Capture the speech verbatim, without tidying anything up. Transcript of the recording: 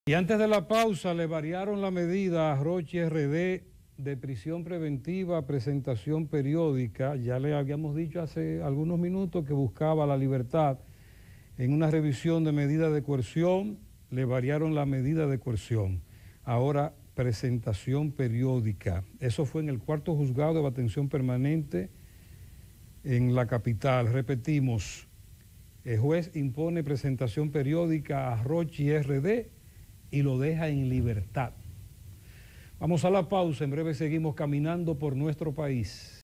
Y antes de la pausa le variaron la medida a Rochi R D de prisión preventiva, presentación periódica. Ya le habíamos dicho hace algunos minutos que buscaba la libertad. En una revisión de medida de coerción, le variaron la medida de coerción. Ahora, presentación periódica. Eso fue en el cuarto juzgado de atención permanente en la capital. Repetimos, el juez impone presentación periódica a Rochi R D y lo deja en libertad. Vamos a la pausa, en breve seguimos caminando por nuestro país.